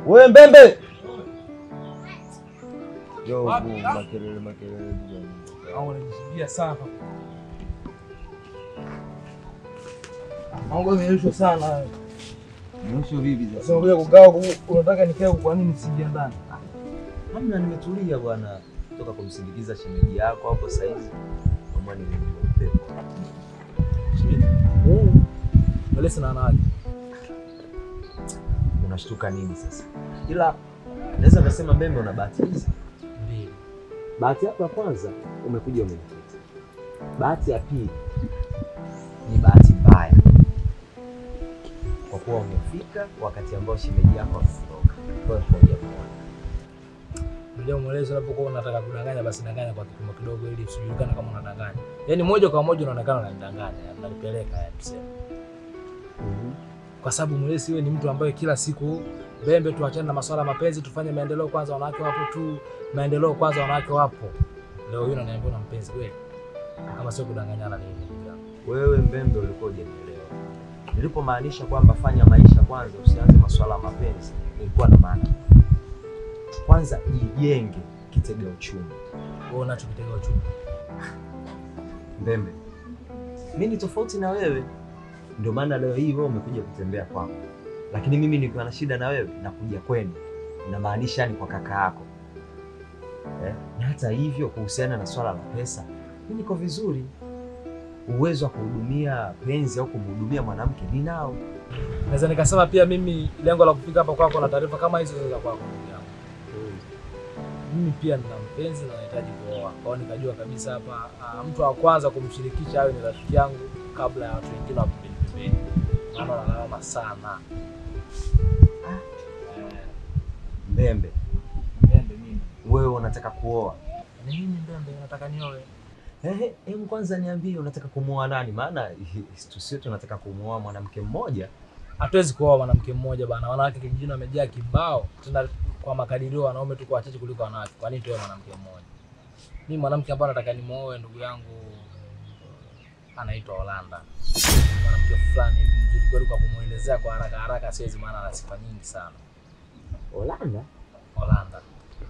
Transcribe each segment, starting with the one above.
Wewe Mbembe. Yo, makelele bwana. Au unajisikia sana. Mambo yameisha sana. Mwisho vipi sasa? Sasa wewe kugao unataka nikae kwa nini sija ndani? Hamna, nimetulia bwana. Toka kumsindikiza shemeji yako hapo sasa hivi. Kama ni upepo. Shemeji. Walesa na nani? Unashtuka nini sasa? Ila naweza kusema Mbembe una bahati hizi. Ndio. Bahati yako ya kwanza umekuja umenikuta. Bahati ya pili ni bahati mbaya. Kwa kuwa umefika wakati ambao shemeji yako ameondoka. Kwa hiyo ngoja muone. Ndio mwelezo unapokuwa unataka kudanganya basi danganya kwa kipimo kidogo ili usijulikane kama unadanganya. Yaani moja kwa moja unaonekana unanidanganya, unanipeleka yani tuseme. Kwa sababu mwelezi wewe ni mtu ambaye kila siku Mbembe tuachane na masuala mapenzi tufanye maendeleo kwanza wanawake wapo tu, maendeleo kwanza wanawake wapo. Leo hii unaniambia una mpenzi kweli? Kama sio kudanganyana nini ndugu yangu? Wewe Mbembe ulikuwa hujanielewa. Nilipomaanisha kwamba fanya maisha kwanza usianze masuala ya mapenzi, nilikuwa na maana kwanza jijenge kitega uchumi. Wewe unacho kitega uchumi? Mbembe, mimi ni tofauti na wewe. Ndio maana leo hii wewe umekuja kutembea kwangu. Lakini mimi nikiwa na shida na wewe nakuja kwenu. Inamaanisha ni kwa kaka yako. Na hata hivyo kuhusiana na swala la pesa, mimi niko vizuri. Uwezo wa kuhudumia penzi au kumhudumia mwanamke ninao. Naweza nikasema pia mimi lengo la kufika hapa kwako na taarifa kama hizo za kwako ndugu yangu. Mimi pia nina mpenzi na nahitaji kuoa. Kwa hiyo nikajua kabisa hapa mtu wa kwanza kumshirikisha awe ni rafiki yangu kabla ya watu wengine wa pembeni. Maana wanalawama sana. Mbembe. Mbembe mimi. Wewe unataka kuoa? Ni mimi Mbembe nataka nioe. Hebu kwanza niambie unataka kumuoa nani? Maana sisi tunataka kumuoa mwanamke mmoja. Hatuwezi kuoa mwanamke mmoja bana. Wanawake kijijini wamejaa kibao. Tuna kwa makadirio wanaume tuko wachache kuliko wanawake. Kwa nini tuwe mwanamke mmoja? Mimi mwanamke ambaye nataka nimuoe ndugu yangu anaitwa Holanda. Mwanamke fulani mzuri kweli kwa kumuelezea kwa haraka haraka siwezi maana ana sifa nyingi sana. Holanda? Holanda.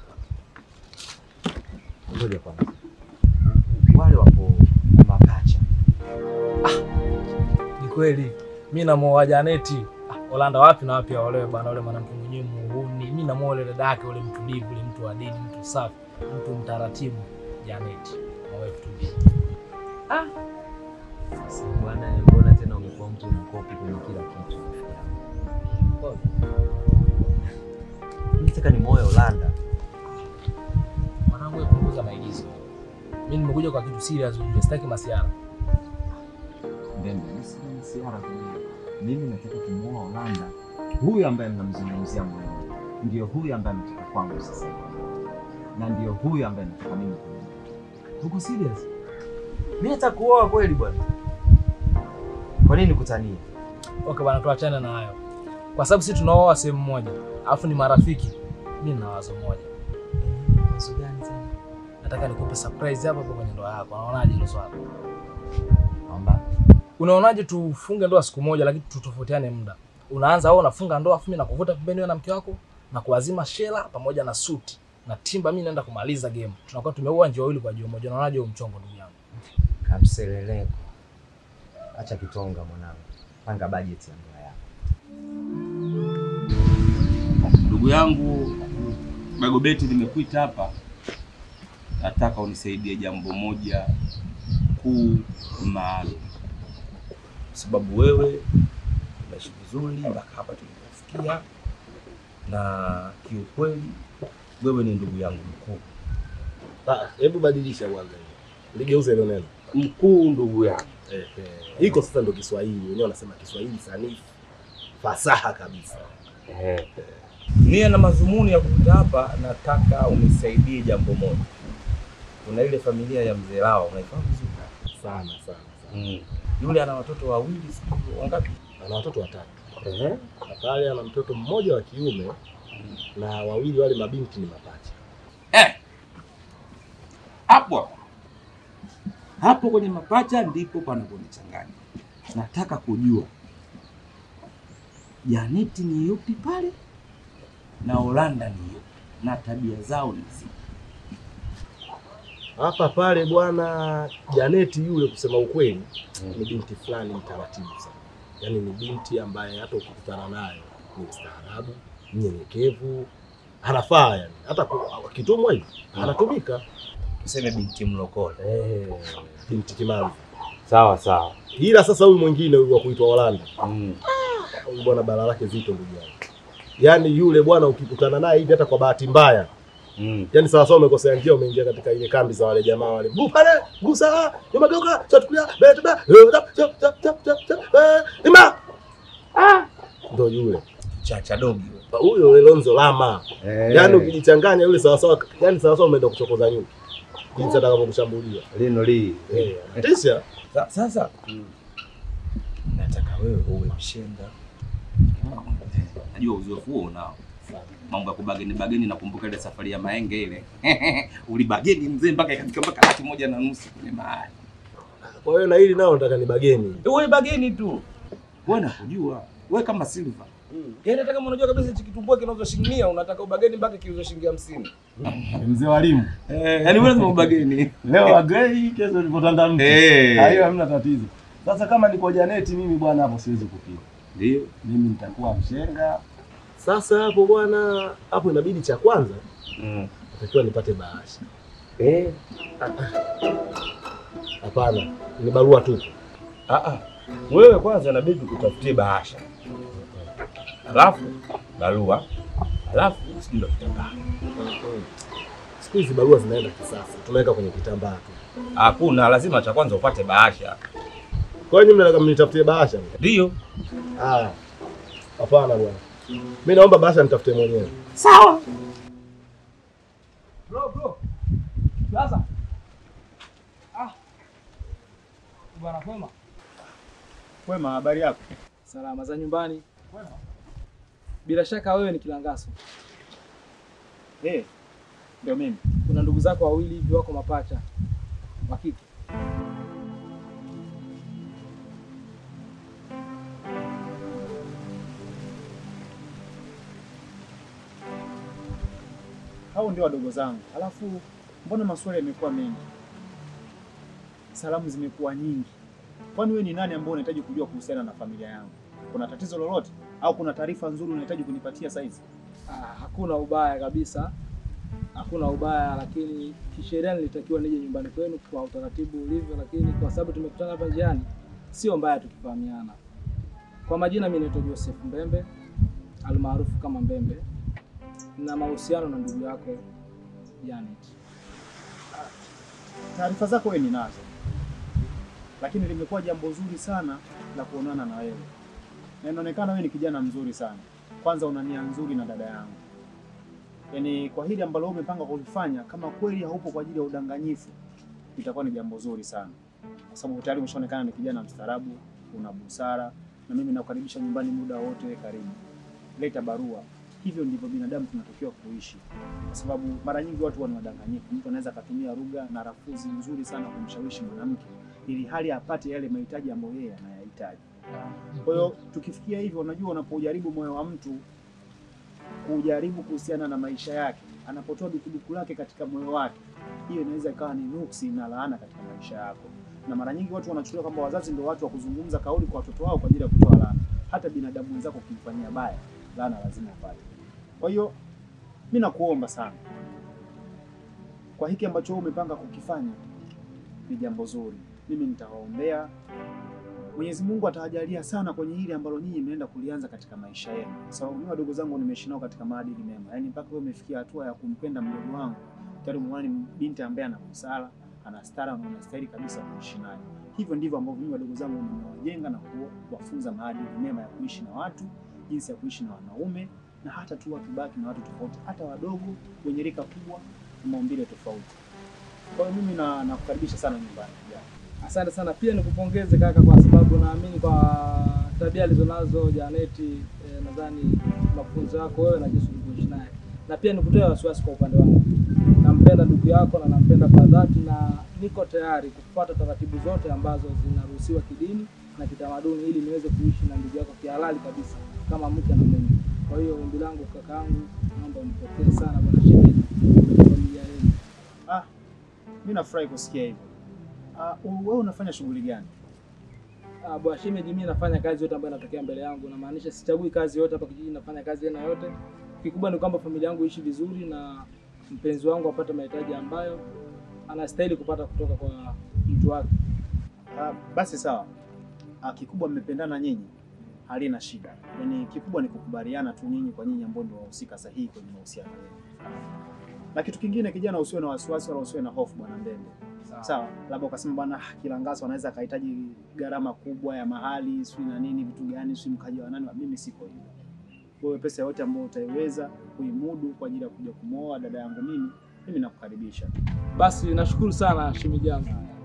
Ngoja kwanza. Wale wapo mapacha. Ni kweli. Mimi namuoa Janeti. Holanda wapi na wapi aolewe bwana, yule mwanamke mwenyewe muhuni. Mimi namuoa yule dada yake yule mtulivu, yule mtu wa dini, mtu safi, mtu mtaratibu, Janeti. Mwawe tulie. Sasa bwana, mbona tena umekuwa mtu mkopi kwenye kila kitu? Mimi nataka nimuoe Holanda. Mwanangu punguza maigizo. Mimi nimekuja kwa kitu serious, sitaki masiara. Mbembe, mimi si masiara kwa mimi nataka kumuoa Holanda. Huyu ambaye mnamzungumzia mwenyewe ndio huyu ambaye ametoka kwangu sasa. Na ndio huyu ambaye nataka mimi kumuoa. Uko serious? Mimi nataka kuoa kweli bwana. Kwa nini nikutanie? Okay bwana, tuachane na hayo. Kwa sababu sisi tunaoa sehemu moja, alafu ni marafiki. Mimi nina wazo moja. Wazo gani tena? Nataka nikupe surprise hapa kwenye ndoa yako. Unaonaje hilo swala? Amba. Unaonaje tufunge ndoa siku moja lakini tutofautiane muda? Unaanza wewe unafunga ndoa afu mimi nakuvuta pembeni wewe na mke wako na kuazima shela pamoja na suti na timba, mimi naenda kumaliza game. Tunakuwa tumeua njoo wawili kwa jiwe moja. Unaonaje huo mchongo ndugu yangu? Kamseleleko. Acha kitonga mwanangu. Panga budget ya ndoa yako. Ndugu yangu Bagobeti, nimekuita hapa. Nataka unisaidie jambo moja kuu maalum. Sababu wewe unaishi vizuri mpaka hapa tulipofikia, na kiukweli wewe ni ndugu yangu mkuu. Hebu badilisha kwanza hiyo. Ligeuze hilo neno. Mkuu ndugu yangu. Hiko sasa ndio Kiswahili. Wenyewe wanasema Kiswahili sanifu. Fasaha kabisa. Nia na madhumuni ya kukuta hapa, nataka unisaidie jambo moja. Kuna ile familia ya mzee Lao, unaifahamu vizuri? Sana. Yule ana watoto wawili, sio wangapi? Ana watoto watatu. Na pale ana mtoto mmoja wa kiume na wawili wale mabinti ni mapacha. Hapo kwenye mapacha ndipo panaponichanganya. Nataka kujua Janeti ni yupi pale na Holanda ndio na tabia zao ni zipi? Hapa pale bwana, Janeti yule kusema ukweli ni binti fulani mtaratibu sana. Yaani ni binti ambaye hata ukikutana naye ni mstaarabu, mnyenyekevu, anafaa yani. Hata akitumwa hivi anatumika. Tuseme binti mlokole. Binti Kimanzi. Sawa sawa. Ila sasa huyu mwingine huyu wa kuitwa Holanda. Huyu bwana bala lake zito ndugu yangu. Yaani yule bwana ukikutana naye hivi hata kwa bahati mbaya. Yaani sawa sawa umekosea njia, umeingia katika ile kambi za wale jamaa wale. Pale, gusa, yomageuka, chatukulia, beta, ima. Ndio yule. Chacha dogi. Huyo Elonzo Lama. Yaani ukijichanganya yule sawa sawa, yaani sawa sawa umeenda kuchokoza nyuki. Jinsi atakapokushambulia. Lino li. Tisha. Sasa nataka wewe uwe mshenga. Najua uzoefu huo unao. Mambo ya kubageni nakumbuka ile safari ya Maenge ile. Ulibageni mzee mpaka ikafika mpaka 1.5 kwenye mahali. Kwa hiyo na hili nao nataka ni bageni. Wewe bageni tu. Wewe nakujua. Wewe kama Silva. Yaani nataka unajua kabisa hichi kitumbua kinauzwa shilingi 100, unataka ubageni mpaka kiuzwe shilingi 50. Mzee walimu. Yaani wewe lazima ubageni. Leo agrei, kesho ulipotanda mtu. Hayo hamna tatizo. Sasa kama niko Janeti mimi bwana hapo siwezi kupika. Ndio. Mimi nitakuwa mshenga. Sasa hapo bwana, hapo inabidi cha kwanza natakiwa nipate bahasha. Hapana, ni barua tu. Wewe kwanza inabidi utafutie bahasha. Alafu barua. Alafu sijui ndo kitambaa. Siku hizi barua zinaenda kisasa. Tunaweka kwenye kitambaa tu. Hakuna, lazima cha kwanza upate bahasha. Kwa nini mnataka mnitafutie bahasha? Ndio. Hapana bwana. Mimi naomba bahasha nitafute mwenyewe. Sawa. Bro. Sasa. Bwana kwema. Kwema, habari yako? Salama za nyumbani. Kwema. Bila shaka wewe ni Kilangaso. Ndio mimi. Kuna ndugu zako wawili hivi wako mapacha. Wa kike. Hao ndio wadogo zangu. Alafu mbona maswali yamekuwa mengi? Salamu zimekuwa nyingi. Kwani wewe ni nani ambaye unahitaji kujua kuhusiana na familia yangu? Kuna tatizo lolote au kuna taarifa nzuri unahitaji kunipatia saizi? Hakuna ubaya kabisa. Hakuna ubaya, lakini kisheria nilitakiwa nije nyumbani kwenu kwa utaratibu ulivyo, lakini kwa sababu tumekutana hapa njiani sio mbaya tukifahamiana. Kwa majina mimi naitwa Joseph Mbembe, almaarufu kama Mbembe. Na mahusiano na ndugu yako Janet. Taarifa zako wewe ninazo. Lakini limekuwa jambo zuri sana la kuonana na wewe. Na inaonekana wewe ni kijana mzuri sana. Kwanza una nia nzuri na dada yangu. Yaani kwa hili ambalo umepanga kulifanya, kama kweli haupo kwa ajili ya udanganyifu, itakuwa ni jambo zuri sana. Kwa sababu tayari umeshaonekana ni kijana mstaarabu, una busara, na mimi nakukaribisha nyumbani muda wote, karibu. Leta barua. Hivyo ndivyo binadamu tunatakiwa kuishi. Kwa sababu mara nyingi watu wana wadanganyifu. Mtu anaweza kutumia lugha na rafuzi nzuri sana kumshawishi mwanamke ili hali apate yale mahitaji ambayo yeye anayahitaji. Kwa hiyo tukifikia hivyo, unajua unapojaribu moyo wa mtu kujaribu kuhusiana na maisha yake, anapotoa dukuduku lake katika moyo wake, hiyo inaweza ikawa ni nuksi na laana katika maisha yako. Na mara nyingi watu wanachukulia kwamba wazazi ndio watu wa kuzungumza kauli kwa watoto wao kwa ajili ya kutoa laana. Hata binadamu wenzako kumfanyia baya, laana lazima upate. Kwa hiyo mimi nakuomba sana, kwa hiki ambacho umepanga kukifanya ni jambo zuri. Mimi nitawaombea Mwenyezi Mungu atawajalia sana kwenye hili ambalo nyinyi mnaenda kulianza katika maisha yenu. Kwa sababu mimi wadogo zangu nimeishi nao katika maadili mema. Yaani mpaka wewe umefikia hatua ya kumpenda mdogo wangu. Tayari umeona ni binti ambaye ana busara, ana stara na unastahili kabisa kuishi naye. Hivyo ndivyo ambavyo mimi wadogo zangu nimewajenga na kuwafunza maadili mema ya kuishi na watu, jinsi ya kuishi na wanaume na hata tu watu baki na watu tofauti, hata wadogo wenye rika kubwa na maumbile tofauti. Kwa hiyo mimi nakukaribisha sana nyumbani. Asante sana, pia nikupongeze kaka, kwa sababu naamini kwa tabia alizonazo Janeti, nadhani mafunzo yako wewe na jinsi ulivyoishi naye. Na pia nikutoe wasiwasi kwa upande wangu. Nampenda ndugu yako na nampenda kwa dhati, na niko tayari kufuata taratibu zote ambazo zinaruhusiwa kidini na kitamaduni ili niweze kuishi na ndugu yako kihalali kabisa kama mke na mume. Kwa hiyo ombi langu kakaangu, naomba umpokee sana bwana shemeji kwa familia yenu. Mimi nafurahi kusikia hivyo. Wewe unafanya shughuli gani? Bwana shemeji, mimi nafanya kazi yote ambayo inatokea mbele yangu. Namaanisha sichagui kazi yote hapa kijijini, nafanya kazi aina yote. Kikubwa ni kwamba familia yangu ishi vizuri na mpenzi wangu apate mahitaji ambayo anastahili kupata kutoka kwa mtu wake. Basi sawa. Kikubwa mmependana nyinyi, halina shida. Yaani kikubwa ni kukubaliana tu nyinyi kwa nyinyi ambao ndio wahusika sahihi kwenye mahusiano yenu. Na kitu kingine, kijana, usiwe na wasiwasi wala usiwe na hofu bwana Ndende. Sawa. Labda ukasema bwana Kilangaso anaweza akahitaji gharama kubwa ya mahali, sio na nini, vitu gani, sio mkaji wa nani. Mimi siko hivyo. Wewe pesa yote ambayo utaiweza kuimudu kwa ajili ya kuja kumooa dada yangu mimi nakukaribisha. Basi nashukuru sana shemeji yangu.